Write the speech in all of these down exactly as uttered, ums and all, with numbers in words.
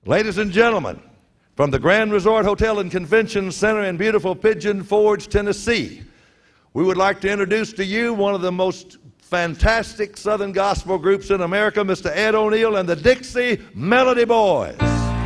Ladies and gentlemen, from the Grand Resort Hotel and Convention Center in beautiful Pigeon Forge, Tennessee, we would like to introduce to you one of the most fantastic Southern gospel groups in America, Mister Ed O'Neill and the Dixie Melody Boys.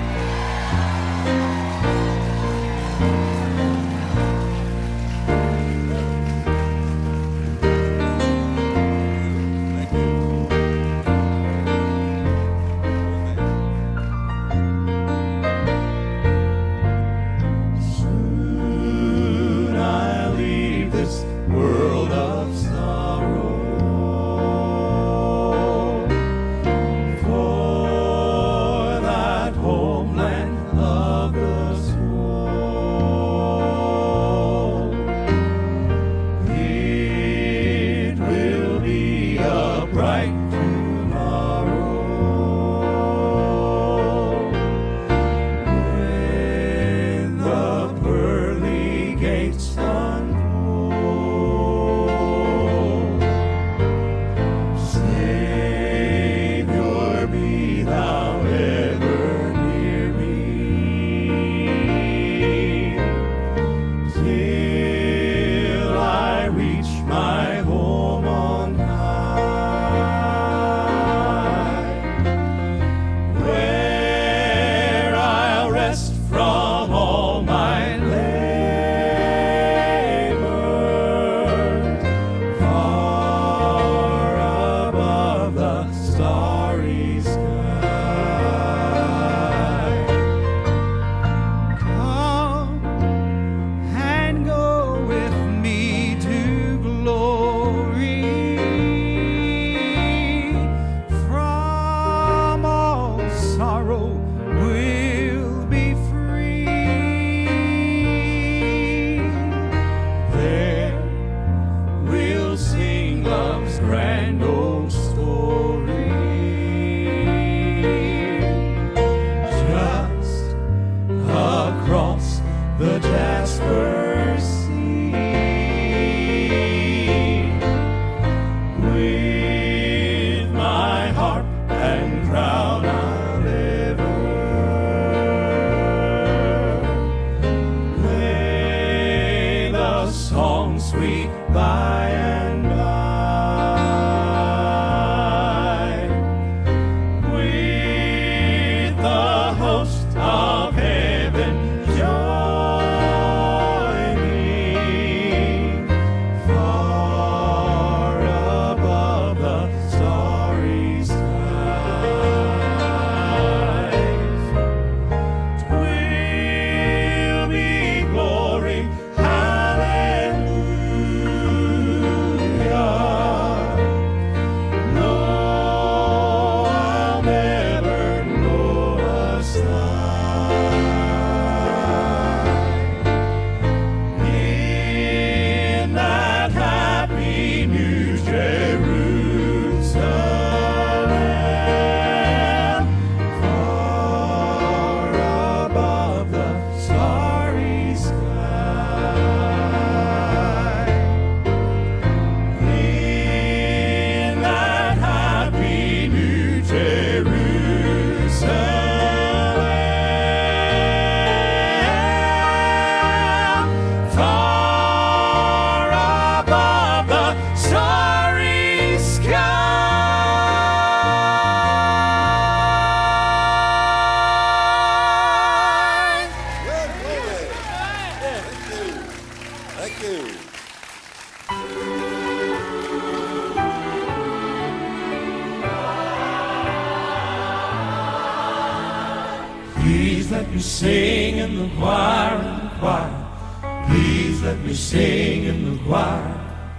Please let me sing in the choir, in the choir. Please let me sing in the choir.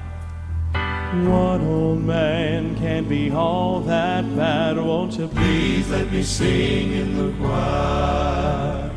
One old man can't be all that bad. Won't you please let me sing in the choir?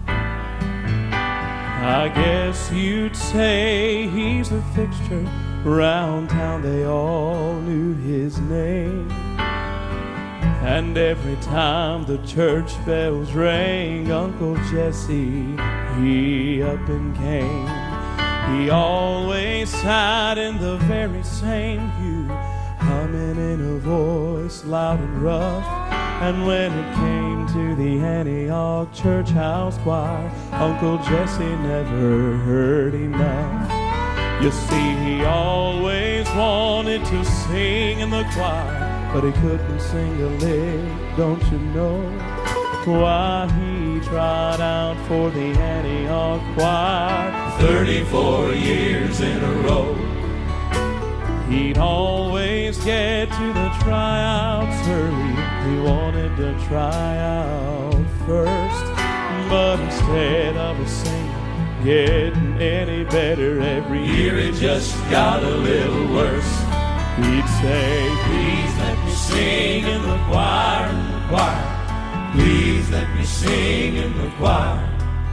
I guess you'd say he's a fixture. Round town they all knew his name. And every time the church bells rang, Uncle Jesse, he up and came. He always sat in the very same pew, humming in a voice loud and rough. And when it came to the Antioch Church House Choir. Uncle Jesse never heard enough. You see, he always wanted to sing in the choir, but he couldn't sing a lick, don't you know? Why, he tried out for the Antioch Choir thirty-four years in a row. He'd always get to the tryouts early. He wanted to try out first, but instead of a singer getting any better every year, it just got a little worse. He'd say, please let me sing in the choir, in the choir. Please let me sing in the choir.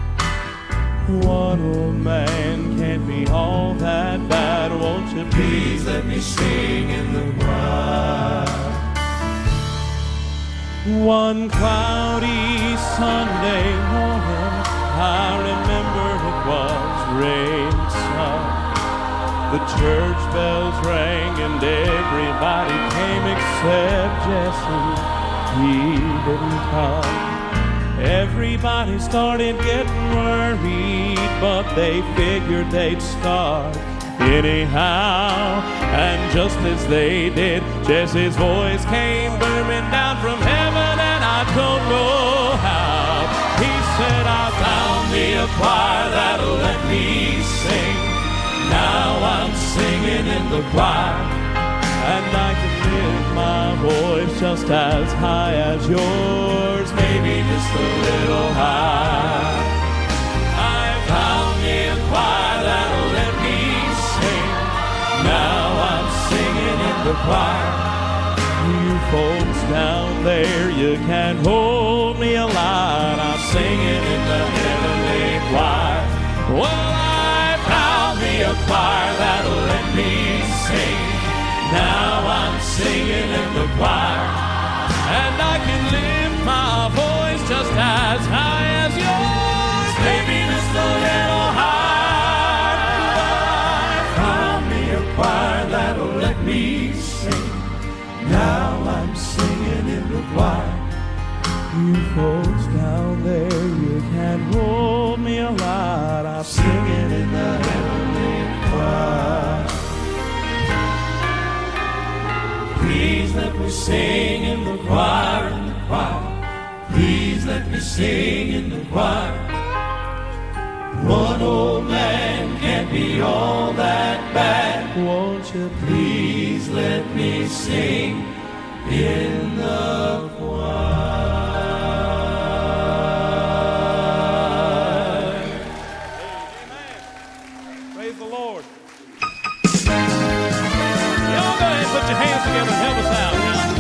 One old man can't be all that bad, won't you please let me sing in the choir. One cloudy Sunday morning, I remember it was raining sun. The church bells rang and everybody came except Jesse. He didn't come. Everybody started getting worried, but they figured they'd start anyhow. And just as they did, Jesse's voice came booming down from heaven, and I don't know how. He said, I found me a choir that'll let me sing. Now I'm singing in the choir, and I can lift my voice just as high as yours, maybe just a little high. I found me a choir that'll let me sing. Now I'm singing in the choir. You folks down there, you can't hold me a line. I'm singing in the heavenly choir. Well, I found me a choir that'll let me sing. Now I'm singing in the choir, and I can lift my voice just as high as yours, maybe just a little higher. I found me a choir that'll let me sing. Now I'm singing in the choir. You folks down there, you can't hold me a lot. I'm singing in the heavenly choir. Please let me sing in the choir, in the choir. Please let me sing in the choir. One old man can't be all that bad. Won't you please let me sing in the choir? Amen. Praise the Lord. Put your hands together and help us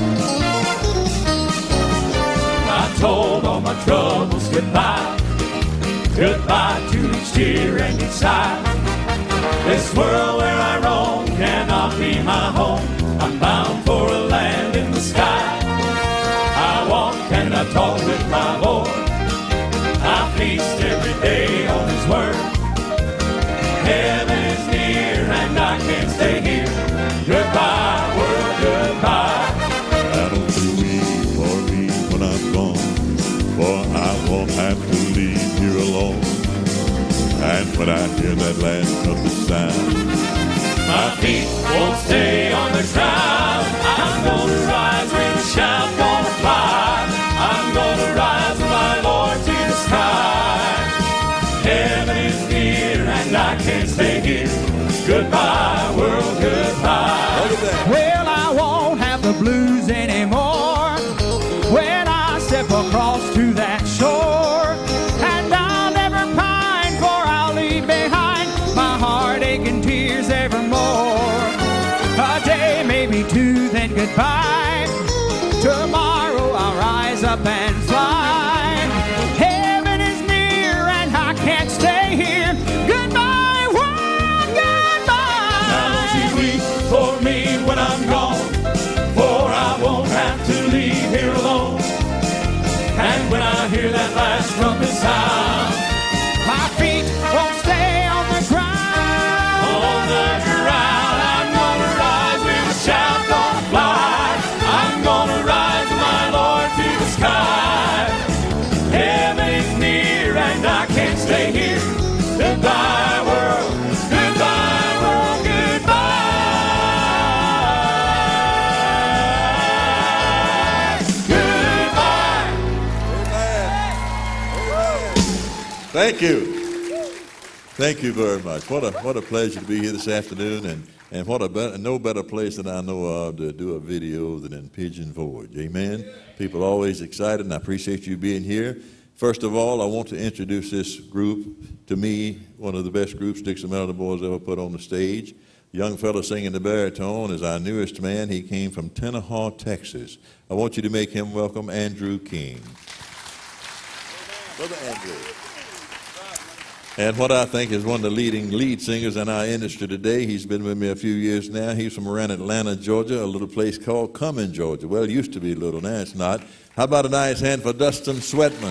out. I told all my troubles goodbye, goodbye to each tear and each sigh. This world where I roam cannot be my home. I'm bound for a land in the sky. I walk and I talk with my Lord. I feast every day on His word. Heaven is near and I can't stay here. Goodbye, world, goodbye. I don't you weep for me when I'm gone, for I won't have to leave here alone. And when I hear that last trumpet sound, my feet won't stay on the ground. I'm gonna rise with a shout, gonna fly. I'm gonna rise with my Lord to the sky. Heaven is near and I can't stay here. Goodbye, world, goodbye. Well, I won't have the blues anymore when I step across to that shore. And I'll never pine, for I'll leave behind my heartache and tears evermore. A day, maybe two, then goodbye. Tomorrow I'll rise up and fly. Heaven is near and I can't stay here. Goodbye, world, goodbye. Now don't you weep for me when I'm gone, for I won't have to leave here alone. And when I hear that last trumpet sound, my feet won't stay on the ground. On the ground, I'm gonna rise with a shout, gonna fly. I'm gonna rise with my Lord to the sky. stay here. Goodbye, world. Goodbye, world. Goodbye. Goodbye. Thank you. Thank you very much. What a what a pleasure to be here this afternoon, and and what a better, no better place that I know of to do a video than in Pigeon Forge. Amen. People are always excited, and I appreciate you being here. First of all, I want to introduce this group. To me, one of the best groups Dixon Melody Boys ever put on the stage. The young fellow singing the baritone is our newest man. He came from Tenaha, Texas. I want you to make him welcome Andrew King. Brother Andrew. And what I think is one of the leading lead singers in our industry today. He's been with me a few years now. He's from around Atlanta, Georgia, a little place called Cumming, Georgia. Well, it used to be little, now it's not. How about a nice hand for Dustin Sweatman?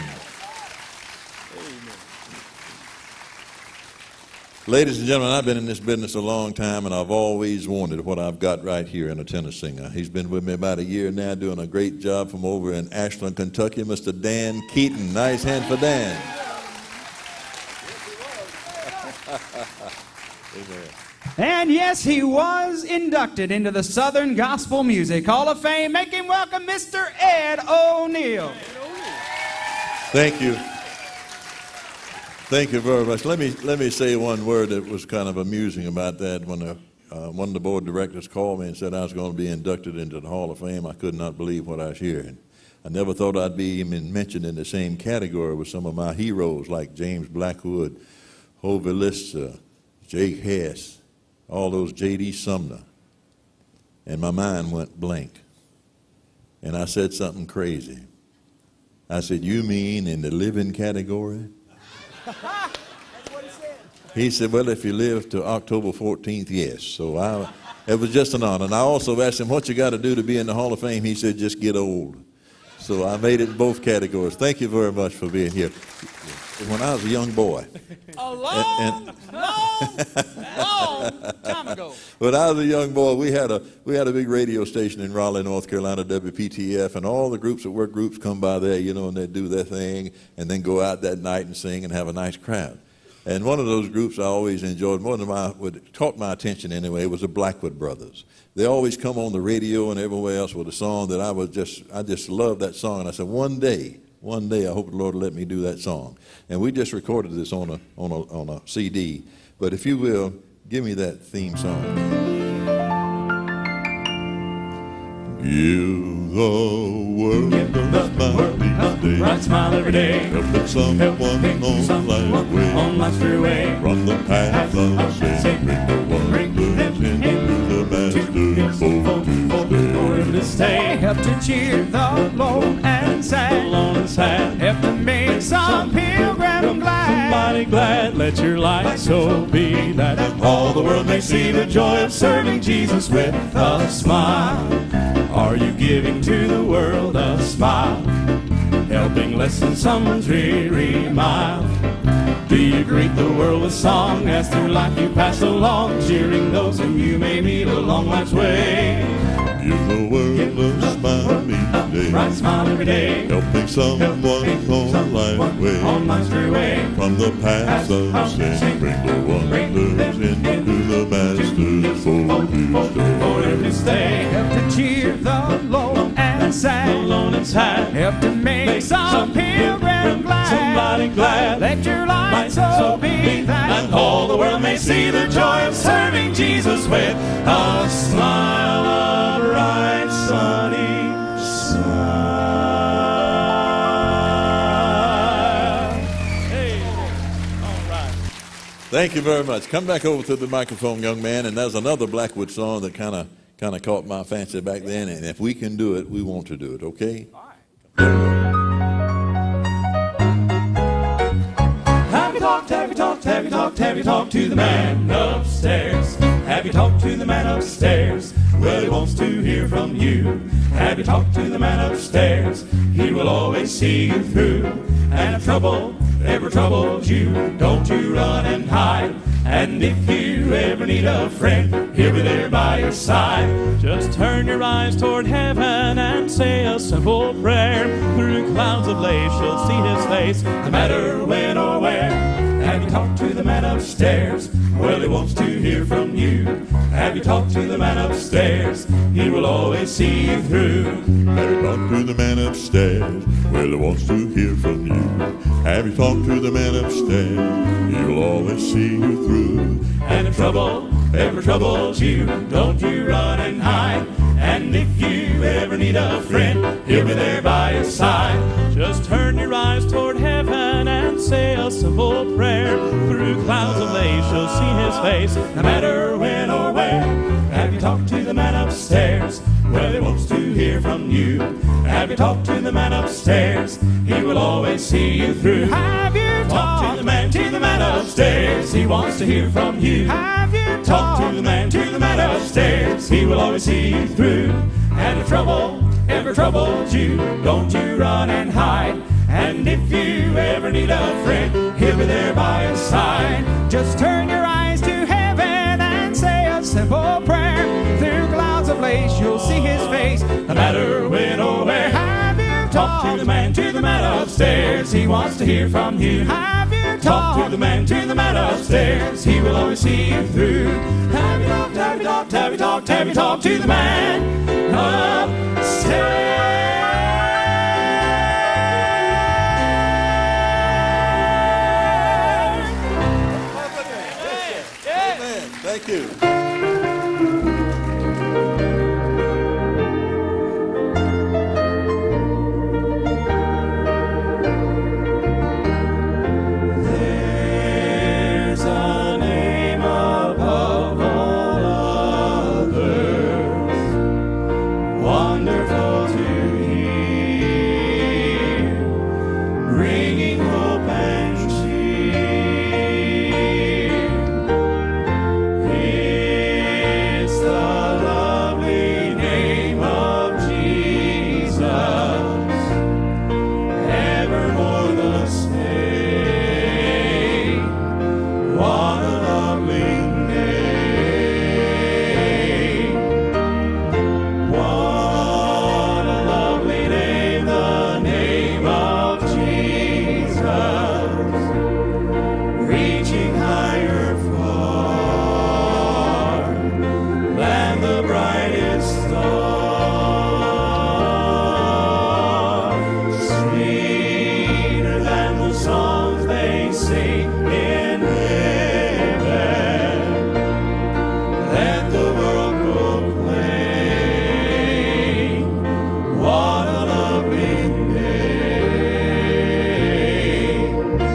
Ladies and gentlemen, I've been in this business a long time, and I've always wanted what I've got right here in a tenor singer. He's been with me about a year now, doing a great job from over in Ashland, Kentucky, Mister Dan Keaton. Nice hand for Dan. Amen. And yes, he was inducted into the Southern Gospel Music Hall of Fame. Make him welcome Mister Ed O'Neill. Thank you. Thank you very much. Let me let me say one word that was kind of amusing about that. When the, uh, one of the board directors called me and said I was going to be inducted into the Hall of Fame, I could not believe what I was hearing. I never thought I'd be even mentioned in the same category with some of my heroes like James Blackwood, Hovey Lister, Jake Hess, all those J D Sumner. And my mind went blank. And I said something crazy. I said, you mean in the living category? That's what he said. He said, well, if you live to October fourteenth, yes. So I, it was just an honor. And I also asked him, what you got to do to be in the Hall of Fame? He said, just get old. So I made it in both categories. Thank you very much for being here. When I was a young boy. A long, and, and, long, long time ago. When I was a young boy, we had a we had a big radio station in Raleigh, North Carolina, W P T F, and all the groups that work groups come by there, you know, and they do their thing, and then go out that night and sing and have a nice crowd. And one of those groups I always enjoyed, more than my, what caught my attention anyway, was the Blackwood Brothers. They always come on the radio and everywhere else with a song that I was just I just loved that song, and I said, one day. One day, I hope the Lord will let me do that song. And we just recorded this on a, on a, on a C D. But if you will, give me that theme song. Give the world a smile each day. Bright smile every day. Helping someone on life's way. On life's way. From the path of sin, bring the one into the master's fold. To stay, Help to cheer the lone and sad. alone and sad. Help to make some pilgrim glad. Somebody glad, let your light so be that all the world may see the joy of serving Jesus with a smile. Are you giving to the world a smile? Helping lessen someone's weary mile. Do you greet the world with song as through life you pass along, cheering those whom you may meet along life's way? Give the world a smile each day. Bright smile every day. Helping someone on life's way. On life's way. From the paths of sin, bring the wanderers into the master's fold. For him to stay. Help to cheer the lone and sad. Alone and sad. Help to make some pilgrim glad. Somebody glad. Let your light so be that and all the world may see the joy of serving Jesus with a smile, a bright sunny smile. Hey, all right. Thank you very much. Come back over to the microphone, young man. And there's another Blackwood song that kind of kind of caught my fancy back then. And if we can do it, we want to do it. Okay? All right. Have you talked, have you talked, have you talked, have you talked to the man upstairs? Have you talked to the man upstairs? Well, he wants to hear from you. Have you talked to the man upstairs? He will always see you through. And if trouble ever troubles you, don't you run and hide. And if you ever need a friend, he'll be there by your side. Just turn your eyes toward heaven and say a simple prayer. Through clouds of lace you'll see his face, no matter when or where. Have you talked to the man upstairs? Well, he wants to hear from you. Have you talked to the man upstairs? He will always see you through. Have you talked to the man upstairs? Well, he wants to hear from you. Have you talked to the man upstairs? He will always see you through. And if trouble ever troubles you, don't you run and hide. And if you ever need a friend, he'll be there by your side. Just turn your eyes toward heaven and say a simple prayer. Through clouds of lace you'll see his face, No matter when or where. Have you talked to the man upstairs? Well, he wants to hear from you. Have you talked to the man upstairs? He will always see you through. Have you Talk talked to the man, to the man upstairs. He wants to hear from you. Have you Talk talked to the man, to the man upstairs. He will always see you through. And if trouble ever troubles you, don't you run and hide. And if you ever need a friend, he'll be there by your side. Just turn your eyes to heaven and say a simple prayer. Through clouds of lace you'll see his face, No matter when or where. Have you Talk to the talked? man, to the man upstairs. He wants to hear from you. Have you Talk to talked? the man, to the man upstairs. He will always see you through. Have you talked, have you talked, have you talked, have you talked to the man upstairs? Amen. Thank you. There's a name above all others, wonderful to hear, bringing hope and cheer. It's the lovely name of Jesus, evermore the same. What a lovely name. What a lovely name, the name of Jesus, reaching higher far than the brightest star, sweeter than the songs they sing in heaven. Let the world proclaim, what a lovely name.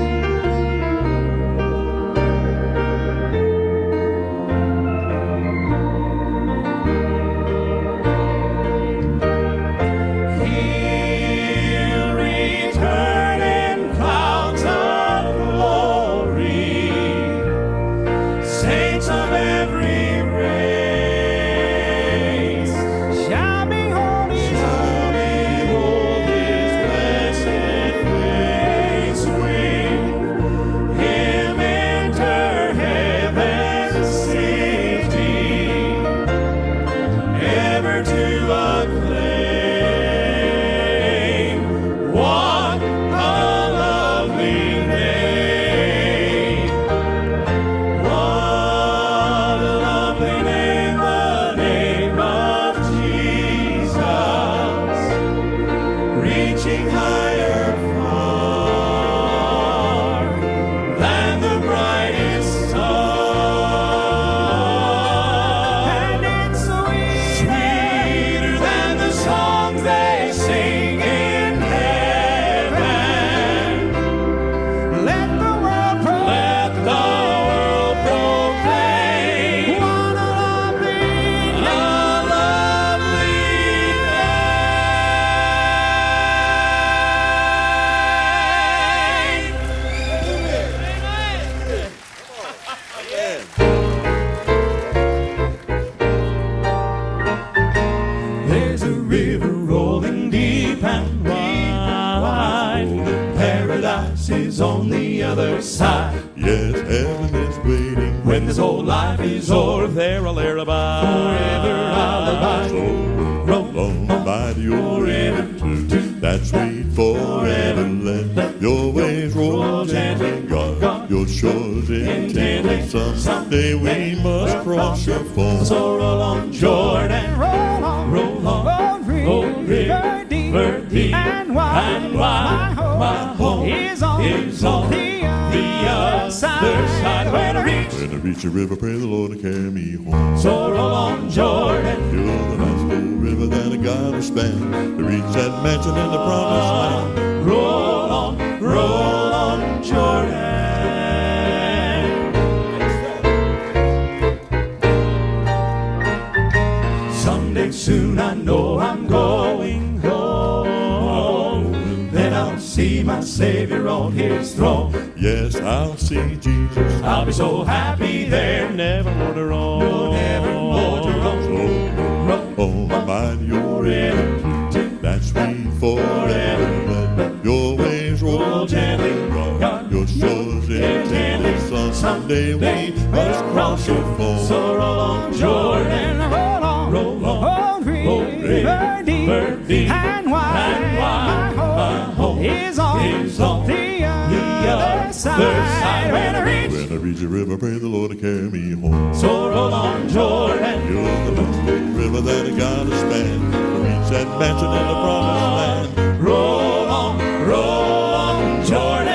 He'll return in clouds of glory, saints of every race Shall behold his shall behold his blessed face. With him enter heaven's safety, ever to acclaim. What a lovely name. What a lovely name, the name of Jesus, reaching higher far than the brightest star. and it's sweet. Sweeter than the songs they sing in heaven. Let the world proclaim. Let the world proclaim, What a lovely a lovely name. There's a river rolling deep and wide. Paradise is on the other side. Yes, heaven is waiting. When this whole life is o'er, there I'll e'er abide. forever I'll abide. Roll on by your river too. That's sweet forever. Let your waves roll gently. God, your Your shores intended someday we must cross your foam. So roll on, Jordan, Roll on, roll on, roll roll river deep, river deep, and wide, and wide. my home, My home is on, is on the, the other other side. When I reach, When I reach the river, pray the Lord to carry me home. so roll on, Jordan, You're the last old river that I gotta span to reach that mansion in the promised land. roll on, roll on, Jordan. Someday soon I know I'm going home. Then I'll see my Savior on his throne. Yes, I'll see Jesus. I'll be so happy there. Never more to roam. No, never more to roam. Oh, mind your river, that's sweet forever. Let your waves roll gently, run your shores intended. Someday we must cross your foam. So roll on, Jordan, roll on, roll on, roll river deep, deep, and wide, and wide. my My home home is on, is on the other other side. side. When I reach, When I reach the river, pray the Lord to carry me home. So roll on, Jordan, You're the last old river that I gotta span to reach that mansion in the promised land. roll on, roll on, Jordan.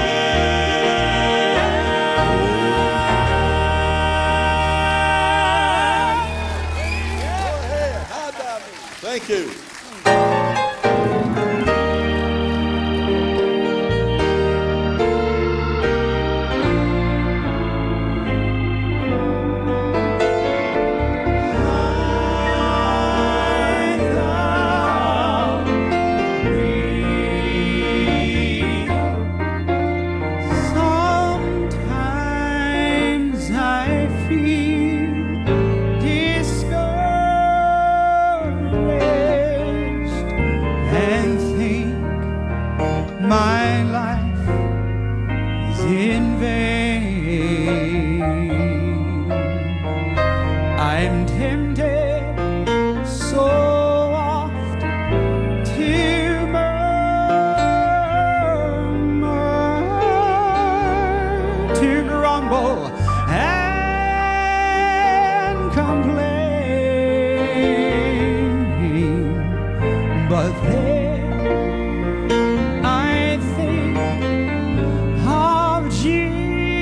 Thank you. sometimes I feel discouraged and think my life is in vain. I'm tempted so oft to murmur, to grumble and complain, but then I think of Jesus.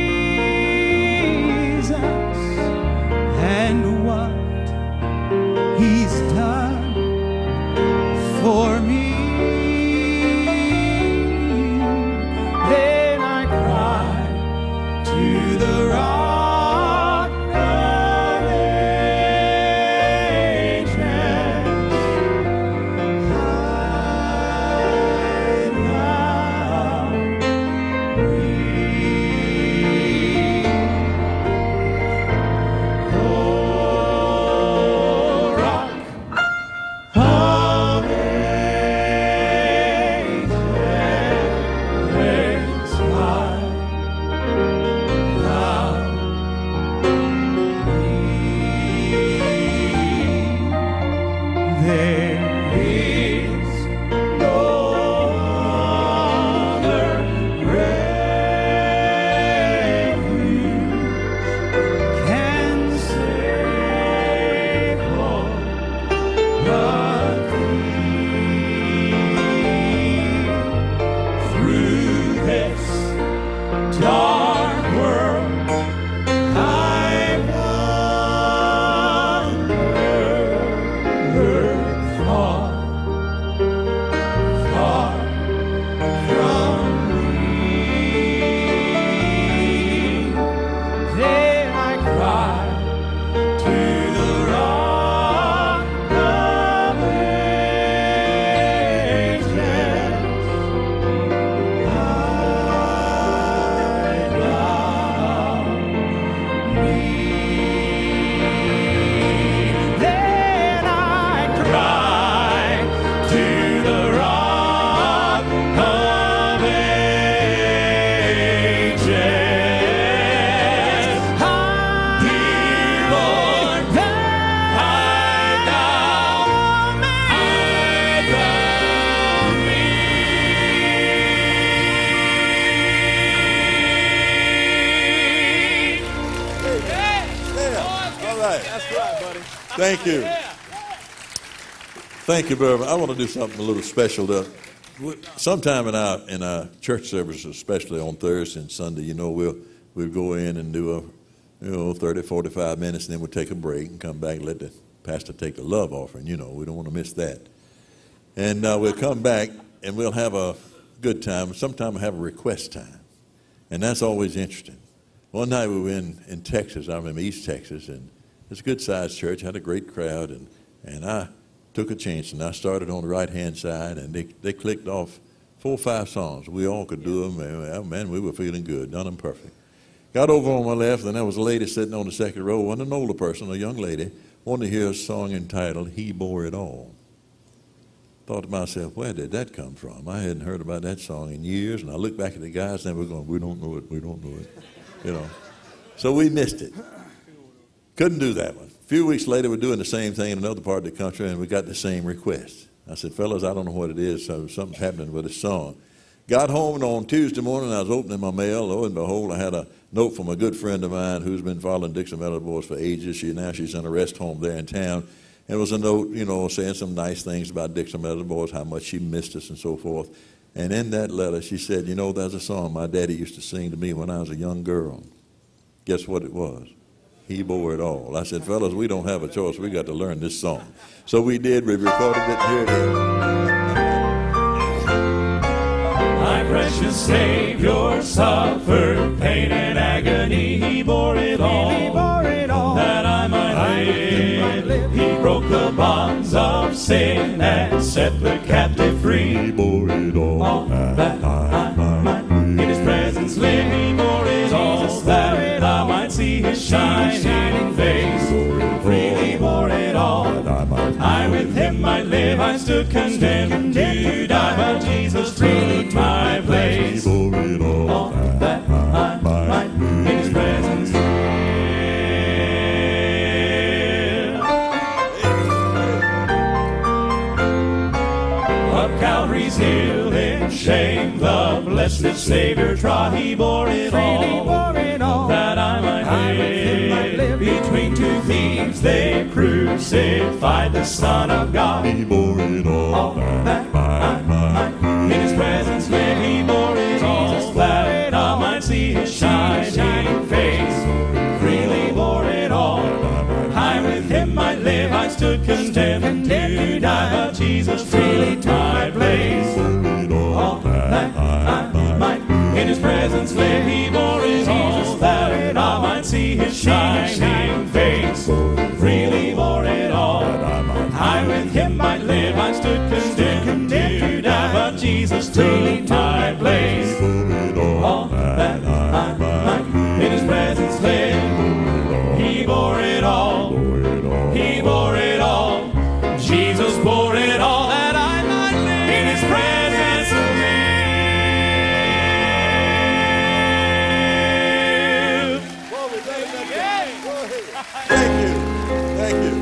Thank you. Thank you, Beverly. I want to do something a little special. To, sometime in our in our church services, especially on Thursday and Sunday, you know, we'll we'll go in and do a you know thirty, forty-five minutes, and then we'll take a break and come back and let the pastor take a love offering. You know, we don't want to miss that. And uh, we'll come back and we'll have a good time. Sometimes we'll have a request time, and that's always interesting. One night we were in, in Texas. I remember East Texas, and it's a good-sized church, had a great crowd, and, and I took a chance, and I started on the right-hand side, and they, they clicked off four or five songs. We all could do them, and man, we were feeling good, done them perfect. Got over on my left, and there was a lady sitting on the second row, one an older person, a young lady, wanted to hear a song entitled, He Bore It All. Thought to myself, where did that come from? I hadn't heard about that song in years, and I looked back at the guys, and they were going, we don't know it, we don't know it, you know. So we missed it. Couldn't do that one. A few weeks later, we're doing the same thing in another part of the country, and we got the same request. I said, fellas, I don't know what it is, so something's happening with this song. Got home, and on Tuesday morning, I was opening my mail. Lo and behold, I had a note from a good friend of mine who's been following Dixon Melody Boys for ages. She Now she's in a rest home there in town. And it was a note, you know, saying some nice things about Dixon Melody Boys, how much she missed us and so forth. And in that letter, she said, you know, there's a song my daddy used to sing to me when I was a young girl. Guess what it was? He Bore It All. I said, fellas, we don't have a choice. We got to learn this song. So we did. We recorded it. Here it is. My precious Savior suffered pain and agony. He bore it all. He bore it all. That I might live. He broke the bonds of sin and set the captive free. He bore it all. All that I might in His presence live. He bore it all. That I might see His shining face. Freely bore it all. I with Him might live. I stood condemned to die, but Jesus took my place. All that I might in His presence live. Up Calvary's hill in shame, the blessed Savior trod. He bore it all. That I might live. Between two thieves they crucified the Son of God. He bore it all. All that I might in His presence live. He bore it all. That I might see His shining face. Freely bore it all. I with Him might live. I stood condemned to die, but Jesus freely took my place. All that I might in His presence live. He bore it all. That I might see His shining face. Freely bore it all. I with Him might live. I stood condemned to die, but Jesus took my place. All that I might in His presence live. He bore it all. He bore it all. Jesus bore it all, that I might live in His presence live. Well, we thank you. Thank you. Thank you.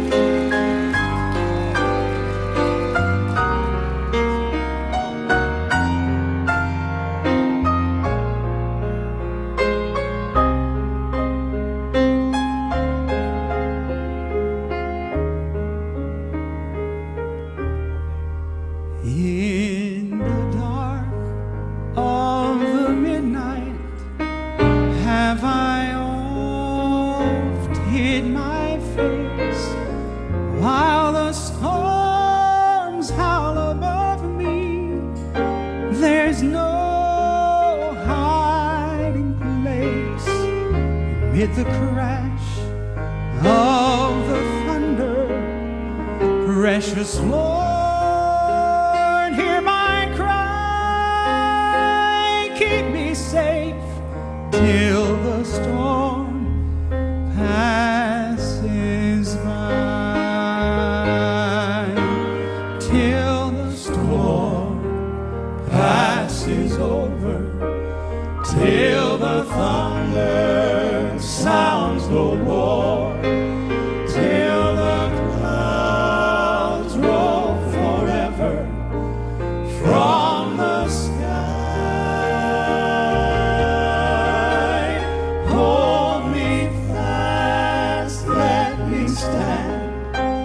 In the dark of the midnight have I oft hid my face, while the storms howl above me. There's no hiding place amid the crash of the thunder. Precious Lord, hear my cry, keep me safe till the storm passes by, till the storm passes over, till the thunder sounds no more, till the clouds roll forever from the sky. Hold me fast, let me stand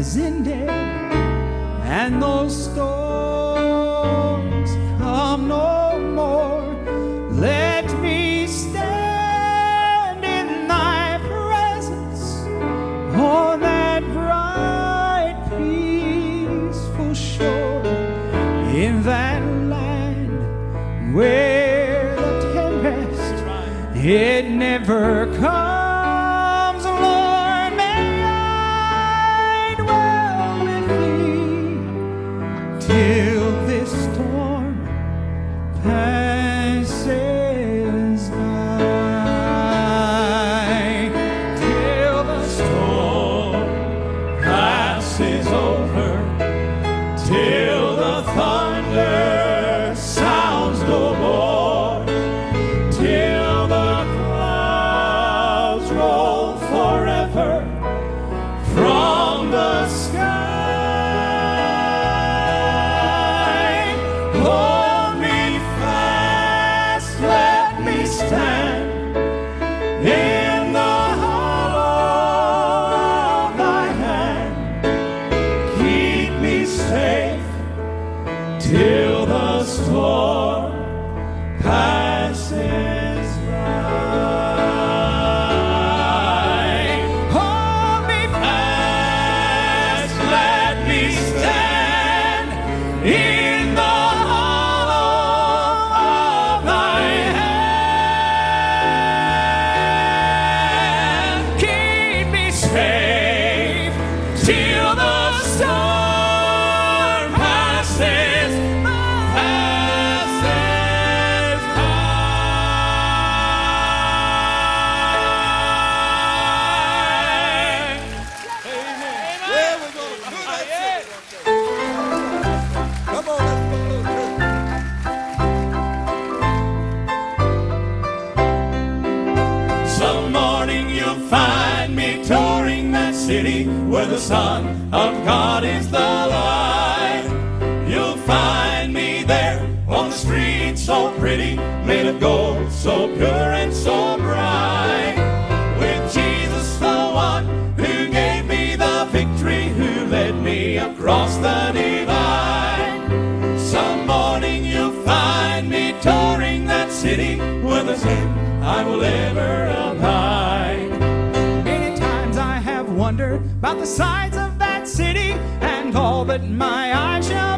has ended, and those storms come no more. Let me stand in thy presence on that bright, peaceful shore, in that land where the tempest, it never comes. Lord, may I dwell with thee till this storm passes by, till the storm passes over, till the thunder sounds no more, till the clouds roll forever from the sky. Hold me fast, let me stand in the hollow of thy hand. Keep me safe till the storm passes by. Hold me fast, let me stand in the hollow of thy hand. Keep me safe till the storm passes, passes by. Yeah, we're going to do that. Come on, let's go, little church. Some morning you'll find me touring that city where the Son of God is the light. You'll find me there on the street so pretty, made of gold, so pure and so bright. With Jesus the one who gave me the victory, who led me across the divide. Some morning you'll find me touring that city where the Him I will ever abide. Many times I have wondered about the sides of that city and all that my eyes shall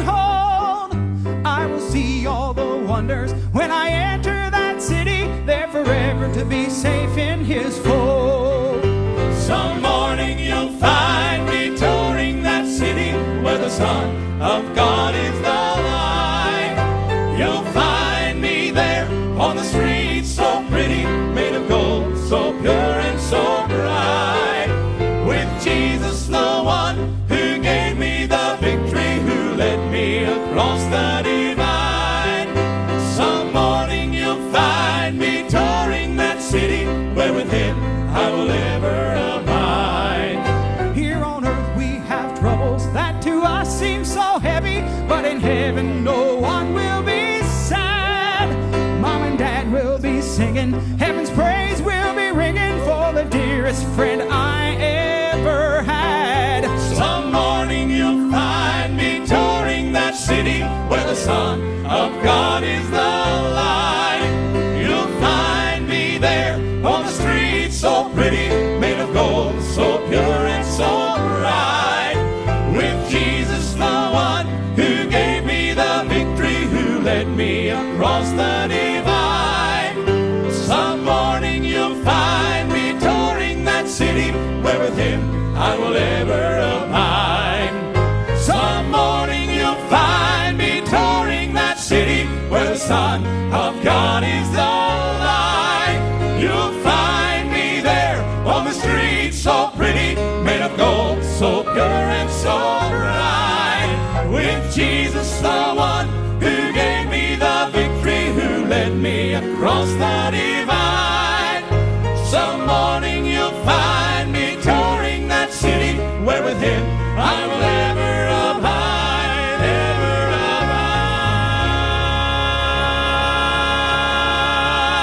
behold. I will see all the wonders when I enter that city, there forever to be safe in His fold. Some morning you'll find me touring that city where the Son of God is the light. You'll find me there on the streets so pretty, made of gold, so pure and so bright. With Jesus the one who gave me the victory, who led me across the divide. Some morning you'll find me touring that city where with Him I will ever abide. Here on earth we have troubles that to us seem so heavy, but in heaven no one will be sad. Mom and Dad will be singing, heaven's praise will be ringing for the dearest friend I ever had. Some morning you'll find me touring that city where the Son of God is the light. You'll find me there on the streets so pretty, made of gold, so pure and so bright. With Jesus the one who gave me the victory, who led me across the divide. Some morning you'll find me touring that city where with Him I will ever abide. Some morning you'll find me touring that city where the Son of God is the light. You'll find me there on the streets so pretty, made of gold, so pure and so bright. With Jesus the one who gave me the victory, who led me across the divide. Some morning you'll find me touring that city where with Him I will ever abide, ever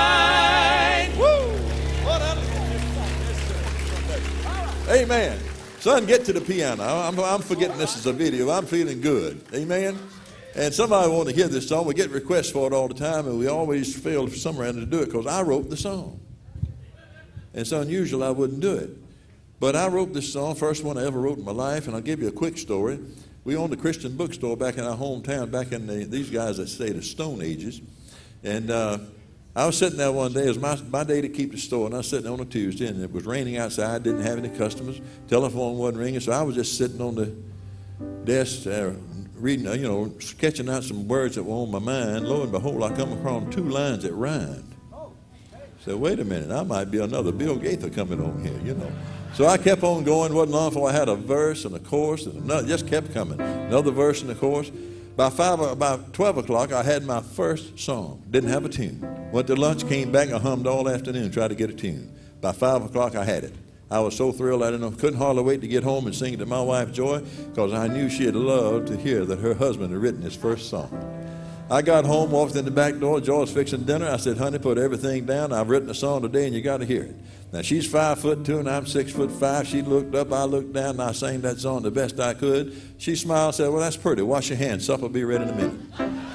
abide. Woo! What else? Amen. Son, get to the piano. I'm, I'm forgetting this is a video. I'm feeling good. Amen? And somebody want to hear this song. We get requests for it all the time, and we always fail for some reason to do it because I wrote the song. And it's unusual I wouldn't do it. But I wrote this song, first one I ever wrote in my life, and I'll give you a quick story. We owned a Christian bookstore back in our hometown, back in the, these guys that say the Stone Ages. And uh, I was sitting there one day. It was my, my day to keep the store, and I was sitting on a Tuesday, and it was raining outside, didn't have any customers. Telephone wasn't ringing, so I was just sitting on the desk uh, reading, you know, sketching out some words that were on my mind. Lo and behold, I come across two lines that rhymed. So wait a minute, I might be another Bill Gaither coming on here, you know. So I kept on going. Wasn't long before I had a verse and a chorus, and another, just kept coming. Another verse and a chorus. By five, about twelve o'clock, I had my first song. Didn't have a tune. Went to lunch, came back, I hummed all afternoon, tried to get a tune. By five o'clock, I had it. I was so thrilled, I didn't know, couldn't hardly wait to get home and sing it to my wife, Joy, because I knew she'd love to hear that her husband had written his first song. I got home, walked in the back door, Joy was fixing dinner. I said, honey, put everything down. I've written a song today, and you got to hear it. Now, she's five foot two, and I'm six foot five. She looked up, I looked down, and I sang that song the best I could. She smiled and said, well, that's pretty. Wash your hands. Supper will be ready in a minute.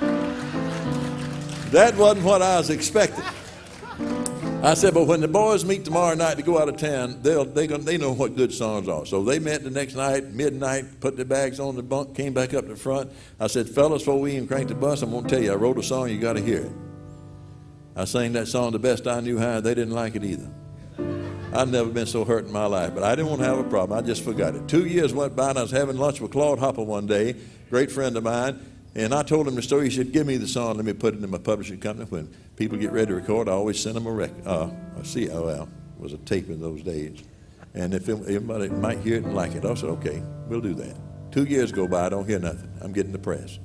That wasn't what I was expecting. I said, but when the boys meet tomorrow night to go out of town, they'll, they, gonna, they know what good songs are. So they met the next night, midnight, put their bags on the bunk, came back up to the front. I said, fellas, before we even cranked the bus, I'm going to tell you, I wrote a song, you got to hear it. I sang that song the best I knew how. They didn't like it either. I'd never been so hurt in my life, but I didn't want to have a problem. I just forgot it. Two years went by, and I was having lunch with Claude Hopper one day, great friend of mine. And I told him the story. He said, give me the song. Let me put it in my publishing company. When people get ready to record, I always send them a record. Uh, a C O L was a tape in those days. And if everybody might hear it and like it, I said, okay, we'll do that. Two years go by, I don't hear nothing. I'm getting depressed.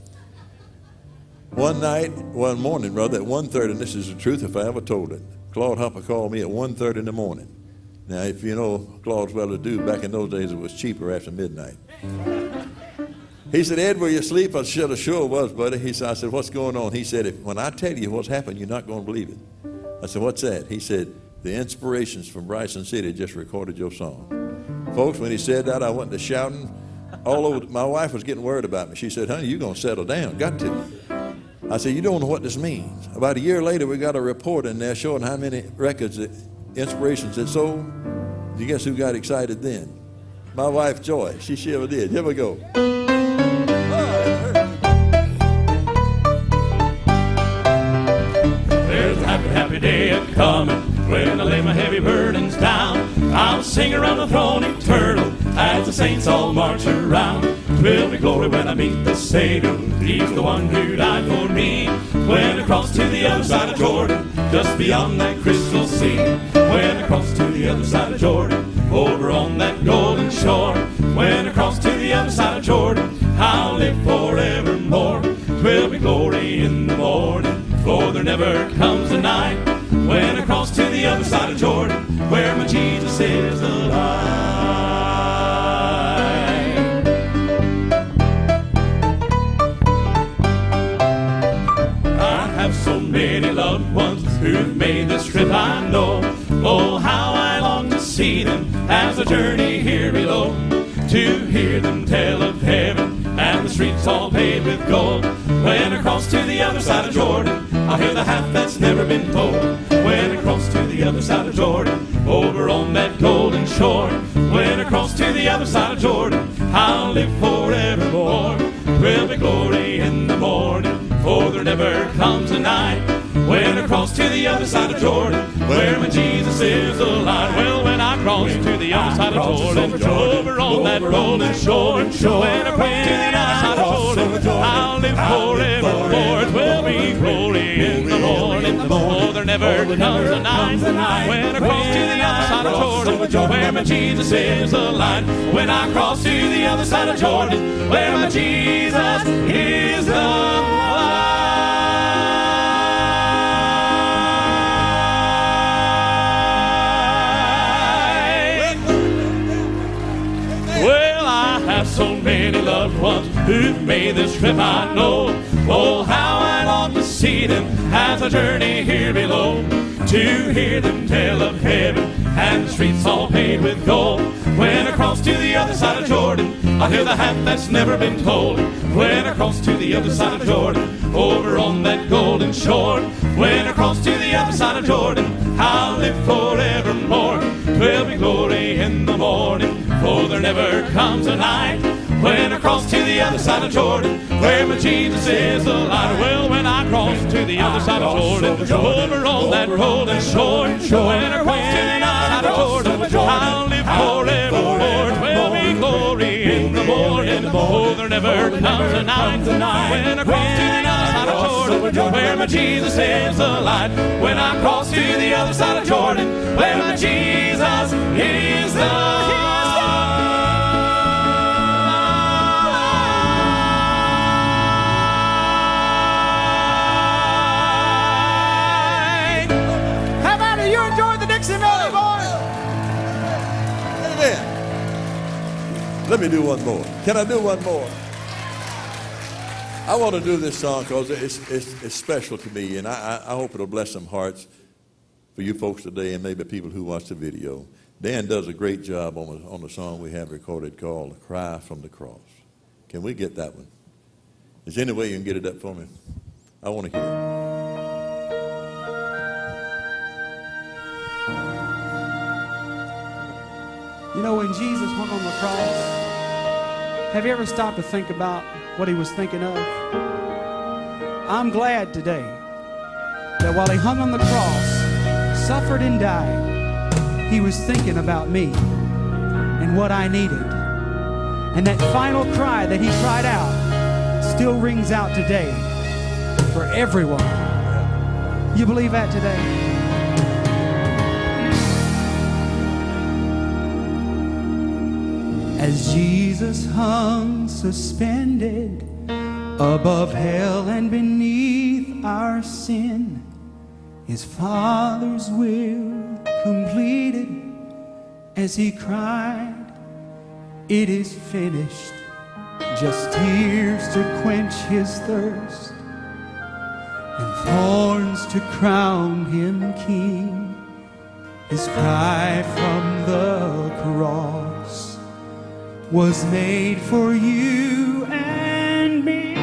One night, one morning, brother, at one thirty, and this is the truth if I ever told it, Claude Hopper called me at one thirty in the morning. Now, if you know Claude's well-to-do, back in those days it was cheaper after midnight. He said, Ed, were you asleep? I said, sure was, buddy. He said, I said, what's going on? He said, if, when I tell you what's happened, you're not going to believe it. I said, what's that? He said, the Inspirations from Bryson City just recorded your song. Folks, when he said that, I went to shouting all over. My wife was getting worried about me. She said, honey, you're going to settle down. Got to. I said, you don't know what this means. About a year later, we got a report in there showing how many records that Inspirations had sold. You guess who got excited then? My wife, Joy. She sure did. Here we go. Happy day a-coming when I lay my heavy burdens down. I'll sing around the throne eternal as the saints all march around. 'Twill be glory when I meet the Savior. He's the one who died for me. When I cross to the other side of Jordan, just beyond that crystal sea. When I cross to the other side of Jordan, over on that golden shore. When I cross to the other side of Jordan, I'll live forevermore. 'Twill be glory in the morning, for there never comes a night when I cross to the other side of Jordan, where my Jesus is alive. I have so many loved ones who've made this trip, I know. Oh, how I long to see them as I journey here below, to hear them tell of heaven and the streets all paved with gold. When I cross to the other side of Jordan, I'll hear the half that's never been told. When I cross to the other side of Jordan, over on that golden shore. When I cross to the other side of Jordan, I'll live forevermore. 'Twill be glory in the morning, for there never comes a night when I cross to the other side of Jordan, where my Jesus is alive. Well, when I cross when to the other side of Jordan, over on that golden shore. When I cross to the other side of Jordan, I'll live forevermore. It will be glory in the morning, for there never comes a night when I cross to the other side of Jordan, where my Jesus is alive. When I cross to the other side of Jordan, where my Jesus is alive. So many loved ones who've made this trip, I know. Oh, how I long to see them as I journey here below, to hear them tell of heaven and the streets all paved with gold. When When I cross to the other side of Jordan, I'll hear the half that's never been told. When I cross to the other side of Jordan, over on that golden shore. When I cross to the other side of Jordan, I'll live forevermore. 'Twill be glory in the morning, for there never comes a night when I cross to the other side of Jordan, where my Jesus is the light. Well, when I cross to the other side of Jordan, over on that golden shore. When I cross to the other side of Jordan, I'll live forevermore. 'Twill be glory in the morning, oh, there never comes a night. When I cross to the other side of Jordan, where my Jesus is the light. When I cross to the other side of Jordan, where my Jesus is the light. How about it? You enjoyed the Dixie Melody, boys? Amen. Let me do one more. Can I do one more? I want to do this song because it's, it's, it's special to me, and I, I hope it'll bless some hearts for you folks today and maybe people who watch the video. Dan does a great job on the, on the song we have recorded called Cry from the Cross. Can we get that one? Is there any way you can get it up for me? I want to hear it. You know, when Jesus hung on the cross, have you ever stopped to think about what he was thinking of? I'm glad today that while he hung on the cross, suffered and died, he was thinking about me and what I needed. And that final cry that he cried out still rings out today for everyone. You believe that today? As Jesus hung suspended above hell and beneath our sin, his Father's will completed as he cried, "It is finished." Just tears to quench his thirst and thorns to crown him king. His cry from the cross was made for you and me.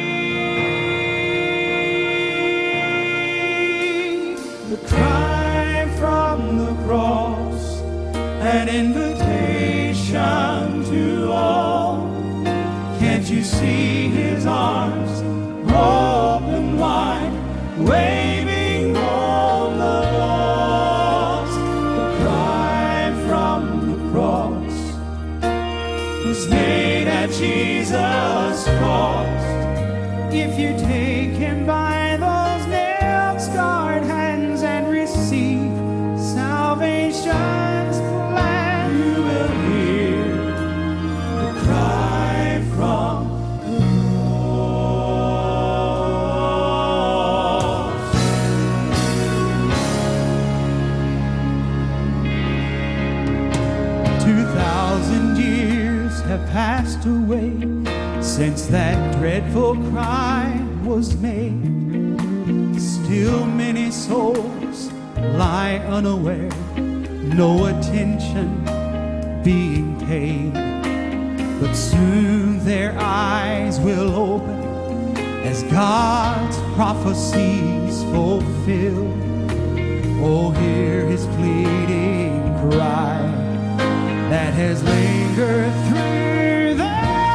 The cry from the cross, an invitation to all. Can't you see his arms open wide, waving all the lost? The cry from the cross was made at Jesus' cost. If you take him by those nail-scarred hands and receive salvation's plan, you will hear the cry from the cross. Two thousand years have passed away since that dreadful cry was made. Still many souls lie unaware, no attention being paid. But soon their eyes will open as God's prophecies fulfill. Oh, hear his pleading cry that has lingered through the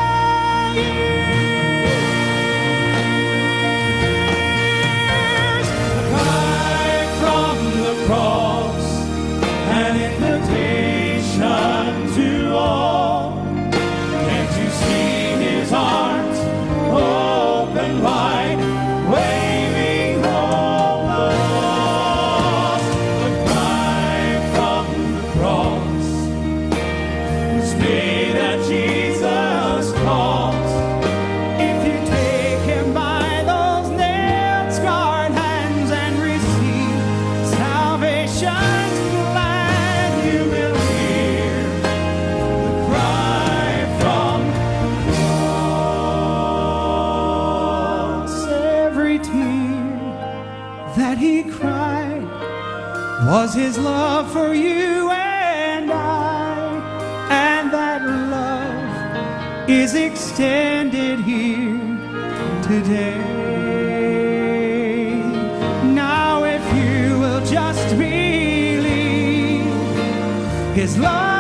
years. The cry from the cross, an invitation to all. Can't you see his arms open wide, waving all the lost? The cry from the cross was made at Jesus' cost. If you take him by those nail-scarred hands and receive salvation's plan, you will hear the cry from the cross. Every tear that he cried was his love for you and I. is extended here today. Now if you will just believe, His love